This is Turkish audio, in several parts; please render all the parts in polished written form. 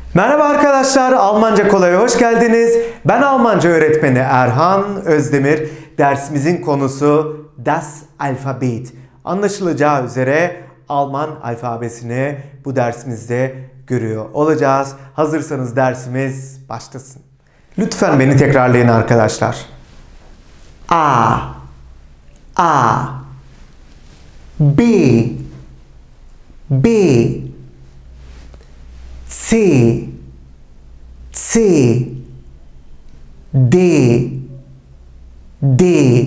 Merhaba arkadaşlar, Almanca Kolay'a hoş geldiniz. Ben Almanca öğretmeni Erhan Özdemir. Dersimizin konusu Das Alphabet. Anlaşılacağı üzere Alman alfabesini bu dersimizde görüyor olacağız. Hazırsanız dersimiz başlasın. Lütfen beni tekrarlayın arkadaşlar. A, A, B, B, C, C, D, D,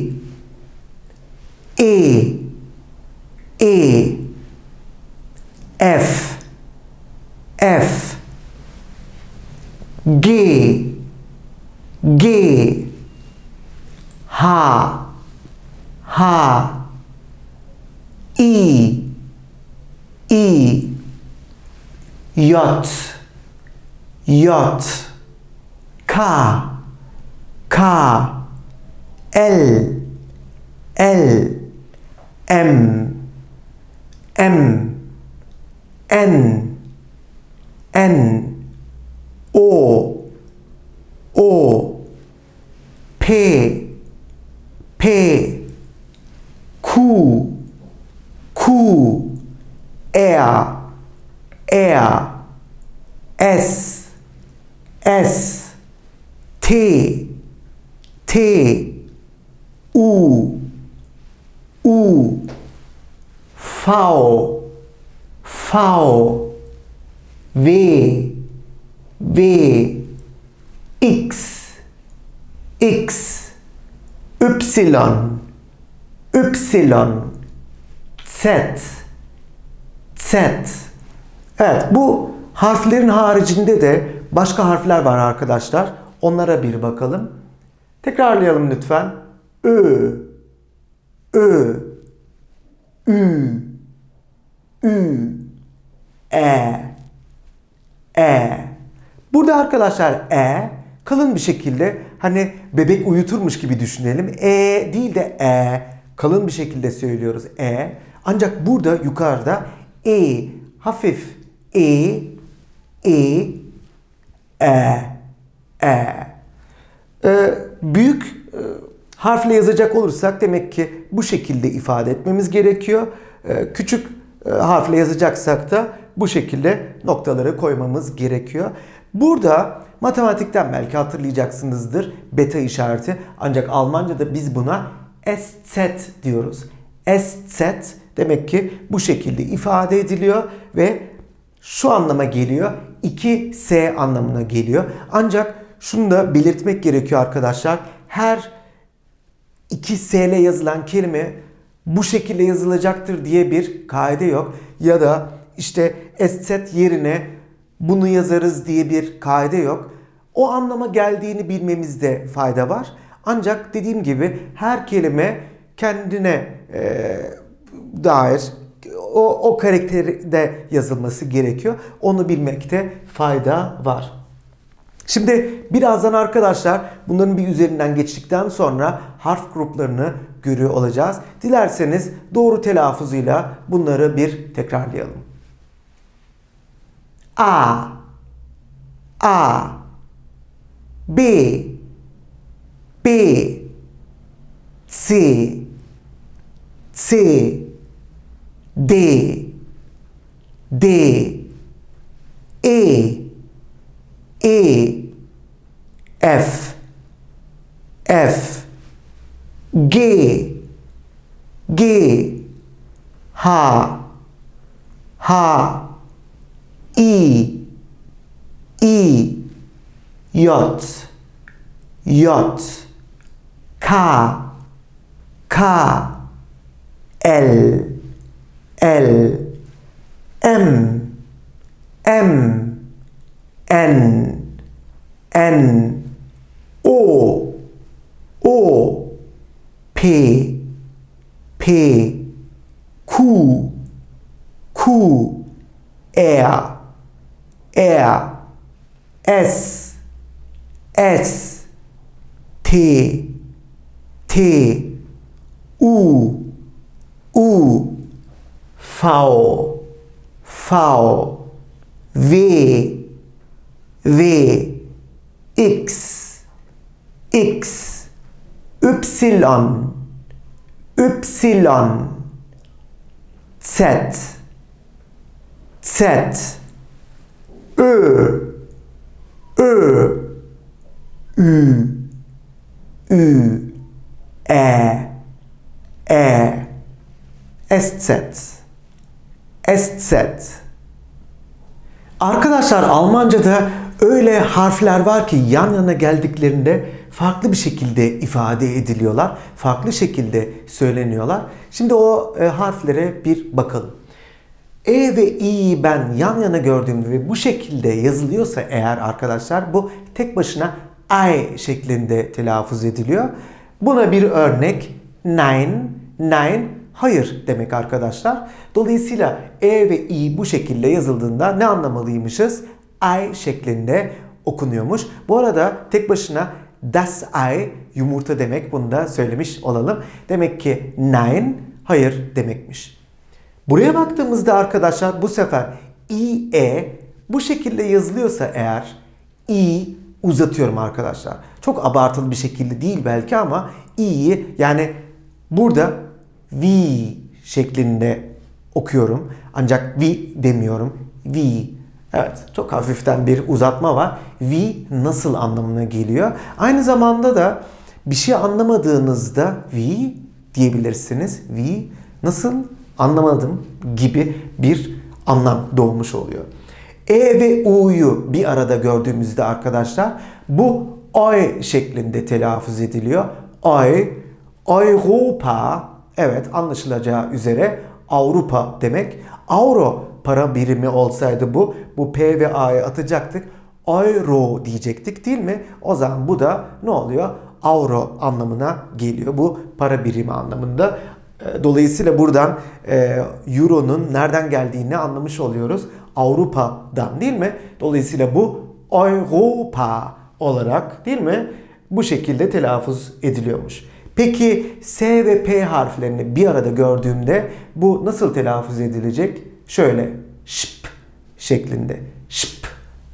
E, E, F, F, G, G, H, H, I, I, J, J, K, K, L, L, M, M, N, N, O, O, P, P, Q, Q, R, R, S, S, T, T, U, U, V, V, W, W, X, X, Y, Y, Z, Z. Evet, bu harflerin haricinde de başka harfler var arkadaşlar. Onlara bir bakalım. Tekrarlayalım lütfen. Ö, Ö, Ü, Ü, E, E. Burada arkadaşlar kalın bir şekilde, hani bebek uyuturmuş gibi düşünelim. Değil de kalın bir şekilde söylüyoruz. Ancak burada yukarıda hafif büyük harfle yazacak olursak demek ki bu şekilde ifade etmemiz gerekiyor. Küçük harfle yazacaksak da bu şekilde noktaları koymamız gerekiyor. Burada matematikten belki hatırlayacaksınızdır beta işareti. Ancak Almanca'da biz buna SZ diyoruz. SZ demek ki bu şekilde ifade ediliyor ve şu anlama geliyor. 2S anlamına geliyor. Ancak şunu da belirtmek gerekiyor arkadaşlar. Her 2S ile yazılan kelime bu şekilde yazılacaktır diye bir kaide yok. Ya da işte SZ yerine bunu yazarız diye bir kaide yok. O anlama geldiğini bilmemizde fayda var. Ancak dediğim gibi her kelime kendine dair o karakterde yazılması gerekiyor. Onu bilmekte fayda var. Şimdi birazdan arkadaşlar bunların bir üzerinden geçtikten sonra harf gruplarını görüyor olacağız. Dilerseniz doğru telaffuzuyla bunları bir tekrarlayalım. A, A, B, B, C, C, D, D, E, E, F, F, G, G, H, H, I, I, J, J, K, K, L, L, M, M, N, N, O, O, P, P, Q, Q, R, R, S, S, T, T, U, U, V, V, W, ypsilon, ypsilon, z, z, ö, ö, ü, ü, e, sz, sz. Arkadaşlar Almanca'da öyle harfler var ki yan yana geldiklerinde farklı bir şekilde ifade ediliyorlar. Farklı şekilde söyleniyorlar. Şimdi o harflere bir bakalım. E ve i'yi ben yan yana gördüğümde ve bu şekilde yazılıyorsa eğer arkadaşlar bu tek başına I şeklinde telaffuz ediliyor. Buna bir örnek nein, nein, hayır demek arkadaşlar. Dolayısıyla E ve I bu şekilde yazıldığında ne anlamalıymışız? I şeklinde okunuyormuş. Bu arada tek başına das Ei yumurta demek. Bunu da söylemiş olalım. Demek ki nein hayır demekmiş. Buraya baktığımızda arkadaşlar bu sefer IE bu şekilde yazılıyorsa eğer I uzatıyorum arkadaşlar. Çok abartılı bir şekilde değil belki ama i'yi yani burada V şeklinde okuyorum. Ancak V demiyorum. V. Evet, çok hafiften bir uzatma var. V nasıl anlamına geliyor. Aynı zamanda da bir şey anlamadığınızda V diyebilirsiniz. V nasıl anlamadım gibi bir anlam doğmuş oluyor. E ve U'yu bir arada gördüğümüzde arkadaşlar bu Oy şeklinde telaffuz ediliyor. Oy, Europa, evet anlaşılacağı üzere Avrupa demek. Avro para birimi olsaydı bu P ve A'ya atacaktık. Euro diyecektik değil mi? O zaman bu da ne oluyor? Avro anlamına geliyor. Bu para birimi anlamında. Dolayısıyla buradan Euro'nun nereden geldiğini anlamış oluyoruz. Avrupa'dan değil mi? Dolayısıyla bu Europa olarak değil mi? Bu şekilde telaffuz ediliyormuş. Peki S ve P harflerini bir arada gördüğümde bu nasıl telaffuz edilecek? Şöyle şp şeklinde. Şp,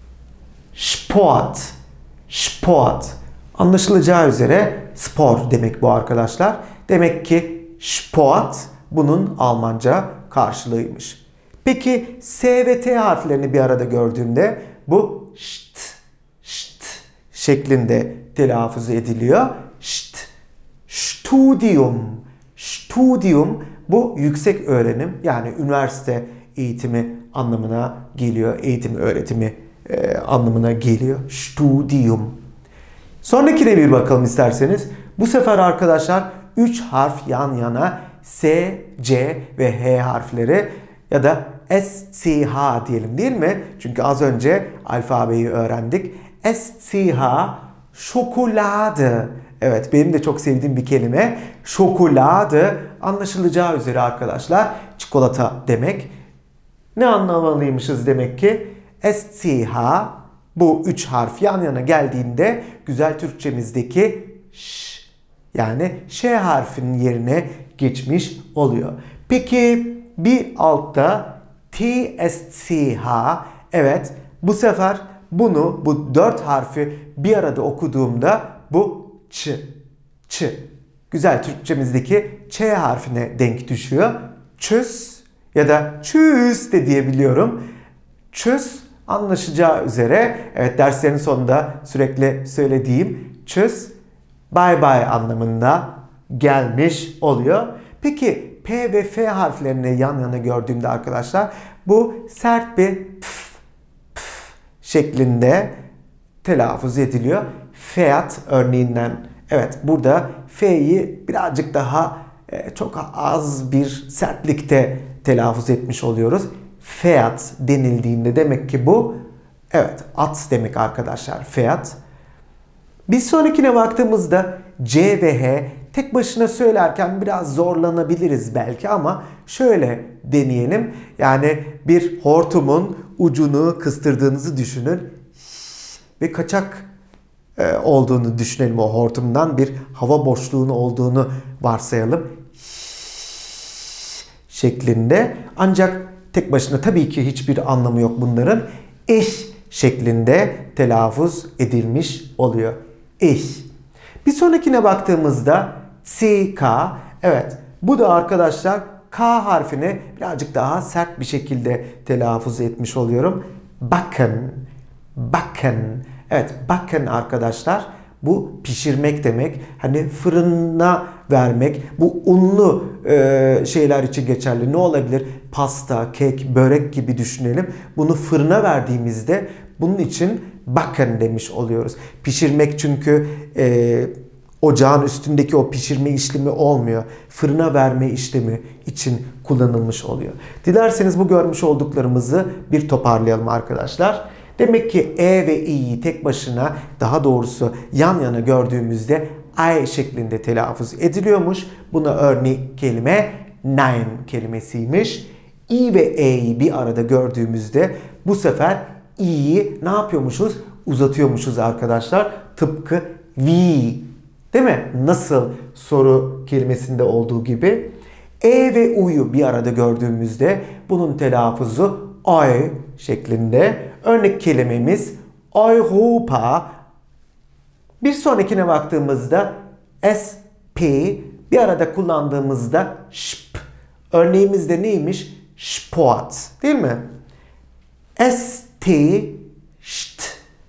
sport, sport. Anlaşılacağı üzere spor demek bu arkadaşlar. Demek ki sport bunun Almanca karşılığıymış. Peki S ve T harflerini bir arada gördüğümde bu şt, şt şeklinde telaffuz ediliyor. Şt, studium, studium bu yüksek öğrenim yani üniversite eğitimi anlamına geliyor. Eğitim öğretimi anlamına geliyor. Studium. Sonrakine bir bakalım isterseniz. Bu sefer arkadaşlar 3 harf yan yana S, C ve H harfleri ya da S, C, H diyelim değil mi? Çünkü az önce alfabeyi öğrendik. S, C, H, Schokolade. Evet benim de çok sevdiğim bir kelime. Schokolade anlaşılacağı üzere arkadaşlar çikolata demek. Ne anlamalıymışız demek ki? S, C, H bu 3 harf yan yana geldiğinde güzel Türkçemizdeki ş yani ş harfinin yerine geçmiş oluyor. Peki bir altta T, S, C, H evet bu sefer bu 4 harfi bir arada okuduğumda bu ç, ç. Güzel Türkçemizdeki ç harfine denk düşüyor. Çüs ya da çüs de diyebiliyorum. Çüs anlaşılacağı üzere evet derslerin sonunda sürekli söylediğim çüs bye bye anlamında gelmiş oluyor. Peki P ve F harflerini yan yana gördüğümde arkadaşlar bu sert bir pf, pf şeklinde telaffuz ediliyor. Fiat örneğinden evet burada F'yi birazcık daha çok az bir sertlikte telaffuz etmiş oluyoruz. Fiat denildiğinde demek ki bu evet at demek arkadaşlar Fiat. Bir sonrakine baktığımızda C ve H tek başına söylerken biraz zorlanabiliriz belki ama şöyle deneyelim. Yani bir hortumun ucunu kıstırdığınızı düşünün ve kaçak olduğunu düşünelim o hortumdan bir hava boşluğunun olduğunu varsayalım şeklinde. Ancak tek başına tabii ki hiçbir anlamı yok bunların. Şeklinde telaffuz edilmiş oluyor. Bir sonrakine baktığımızda C-K. Evet. Bu da arkadaşlar K harfini birazcık daha sert bir şekilde telaffuz etmiş oluyorum. Bakın. Bakın. Evet. Bakın arkadaşlar. Bu pişirmek demek. Hani fırına vermek. Bu unlu şeyler için geçerli. Ne olabilir? Pasta, kek, börek gibi düşünelim. Bunu fırına verdiğimizde bunun için bakın demiş oluyoruz. Pişirmek çünkü ocağın üstündeki o pişirme işlemi olmuyor. Fırına verme işlemi için kullanılmış oluyor. Dilerseniz bu görmüş olduklarımızı bir toparlayalım arkadaşlar. Demek ki E ve İ'yi tek başına, daha doğrusu yan yana gördüğümüzde I şeklinde telaffuz ediliyormuş. Buna örnek kelime nein kelimesiymiş. İ ve E'yi bir arada gördüğümüzde bu sefer İ'yi ne yapıyormuşuz? Uzatıyormuşuz arkadaşlar. Tıpkı wie, değil mi? Nasıl soru kelimesinde olduğu gibi. E ve U'yu bir arada gördüğümüzde bunun telaffuzu Ay şeklinde. Örnek kelimemiz Europa. Bir sonrakine baktığımızda SP bir arada kullandığımızda şp. Örneğimizde neymiş? Sport, değil mi? ST şt.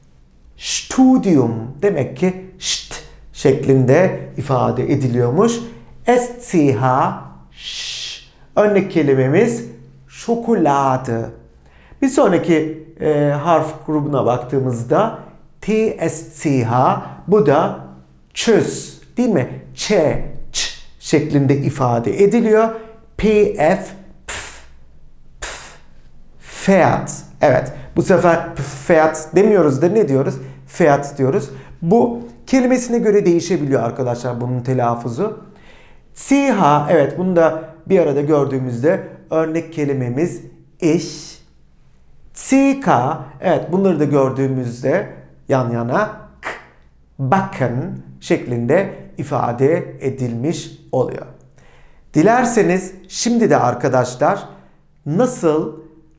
Studium demek ki şt şeklinde ifade ediliyormuş. SCH ş. Örnek kelimemiz şokolade. Bir sonraki harf grubuna baktığımızda TSCH, bu da çöz, değil mi? Ç, ç şeklinde ifade ediliyor. PF pf, pf, fiyat. Evet, bu sefer fiyat demiyoruz da ne diyoruz? Fiyat diyoruz. Bu kelimesine göre değişebiliyor arkadaşlar bunun telaffuzu. CH, evet, bunu da bir arada gördüğümüzde örnek kelimemiz iş. CK, evet, bunları da gördüğümüzde yan yana k, bakın şeklinde ifade edilmiş oluyor. Dilerseniz şimdi de arkadaşlar nasıl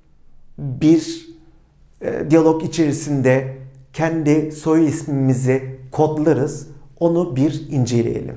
bir diyalog içerisinde kendi soy ismimizi kodlarız onu bir inceleyelim.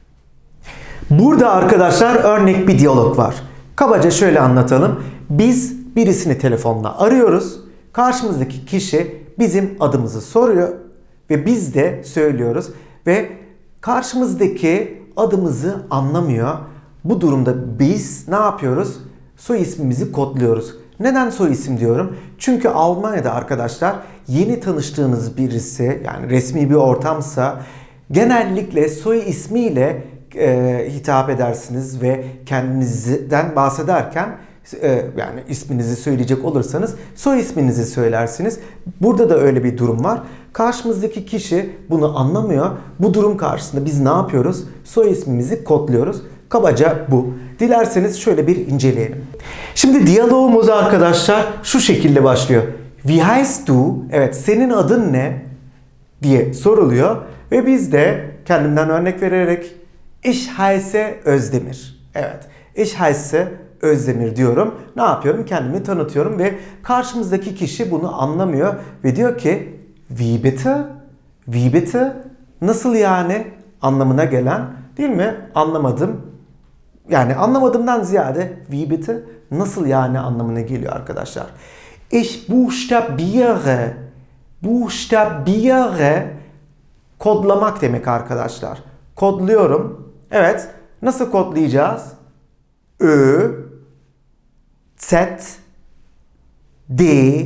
Burada arkadaşlar örnek bir diyalog var. Kabaca şöyle anlatalım. Biz birisini telefonla arıyoruz. Karşımızdaki kişi bizim adımızı soruyor ve biz de söylüyoruz ve karşımızdaki adımızı anlamıyor. Bu durumda biz ne yapıyoruz? Soy ismimizi kodluyoruz. Neden soy isim diyorum? Çünkü Almanya'da arkadaşlar yeni tanıştığınız birisi, yani resmi bir ortamsa genellikle soy ismiyle hitap edersiniz ve kendinizden bahsederken yani isminizi söyleyecek olursanız soy isminizi söylersiniz. Burada da öyle bir durum var. Karşımızdaki kişi bunu anlamıyor. Bu durum karşısında biz ne yapıyoruz? Soy ismimizi kodluyoruz. Kabaca bu. Dilerseniz şöyle bir inceleyelim. Şimdi diyalogumuz arkadaşlar şu şekilde başlıyor. Wie heißt du? Evet, senin adın ne? Diye soruluyor ve biz de kendimden örnek vererek ich heiße Özdemir. Evet, ich heiße Özdemir diyorum. Ne yapıyorum? Kendimi tanıtıyorum ve karşımızdaki kişi bunu anlamıyor ve diyor ki wie bitte? Wie bitte? Nasıl yani? Anlamına gelen, değil mi? Anlamadım. Yani anlamadımdan ziyade wie bitte? Nasıl yani anlamına geliyor arkadaşlar. Ich buchstabiere. Buchstabiere kodlamak demek arkadaşlar. Kodluyorum. Evet. Nasıl kodlayacağız? Ö, Z, D,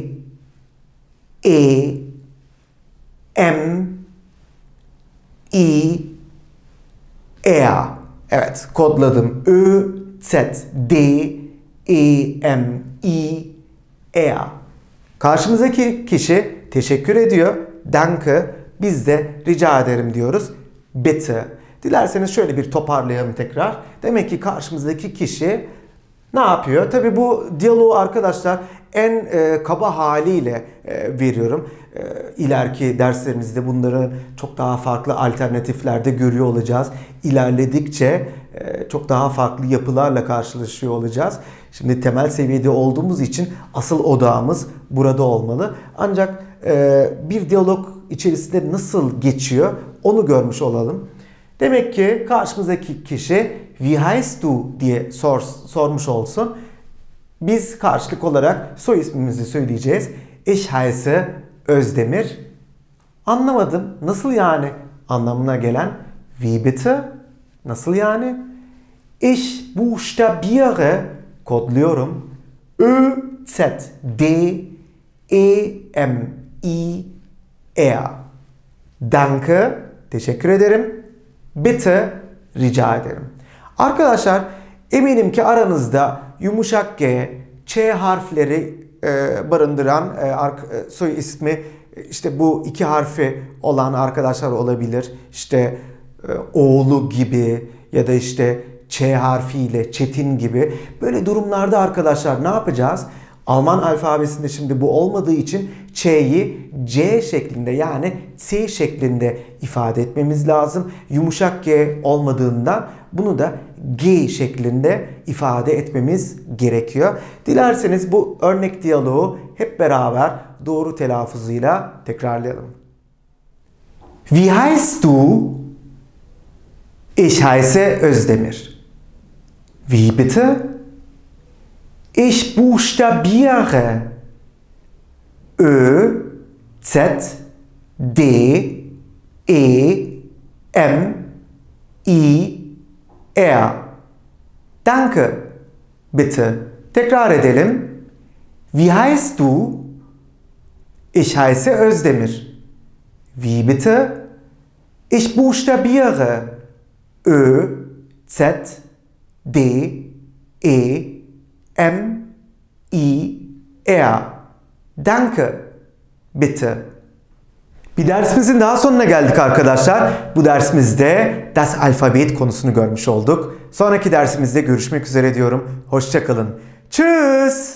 E, M, I, E. Evet, kodladım. Ö, Z, D, E, M, I, E. Karşımızdaki kişi teşekkür ediyor. Danke. Biz de rica ederim diyoruz. Bitte. Dilerseniz şöyle bir toparlayalım tekrar. Demek ki karşımızdaki kişi ne yapıyor? Tabii bu diyaloğu arkadaşlar en kaba haliyle veriyorum. İleriki derslerimizde bunları çok daha farklı alternatiflerde görüyor olacağız. İlerledikçe çok daha farklı yapılarla karşılaşıyor olacağız. Şimdi temel seviyede olduğumuz için asıl odağımız burada olmalı. Ancak bir diyalog içerisinde nasıl geçiyor onu görmüş olalım. Demek ki karşımızdaki kişi wie heißt du diye sormuş olsun. Biz karşılık olarak soy ismimizi söyleyeceğiz. Ich heiße Özdemir. Anlamadım. Nasıl yani? Anlamına gelen wie bitte? Nasıl yani? Ich buchstabiere, kodluyorum. Ö, Z, D, E, M, I, R. Danke, teşekkür ederim. Bitte, rica ederim. Arkadaşlar, eminim ki aranızda yumuşak G, Ç harfleri barındıran soy ismi, işte bu iki harfi olan arkadaşlar olabilir. İşte oğlu gibi ya da işte Ç harfiyle Çetin gibi. Böyle durumlarda arkadaşlar ne yapacağız? Alman alfabesinde şimdi bu olmadığı için Ç'yi C şeklinde yani C şeklinde ifade etmemiz lazım. Yumuşak G olmadığından bunu da G şeklinde ifade etmemiz gerekiyor. Dilerseniz bu örnek diyaloğu hep beraber doğru telaffuzuyla tekrarlayalım. Wie heißt du? Ich heiße Özdemir. Wie bitte? Ich buchstabiere Ö, Z, D, E, M, I, R. Danke. Bitte. Tekrar edelim. Wie heißt du? Ich heiße Özdemir. Wie bitte? Ich buchstabiere Ö, Z, D, E, M, I, R. Danke. Bitte. Bir dersimizin daha sonuna geldik arkadaşlar. Bu dersimizde das Alphabet konusunu görmüş olduk. Sonraki dersimizde görüşmek üzere diyorum. Hoşça kalın. Tschüss.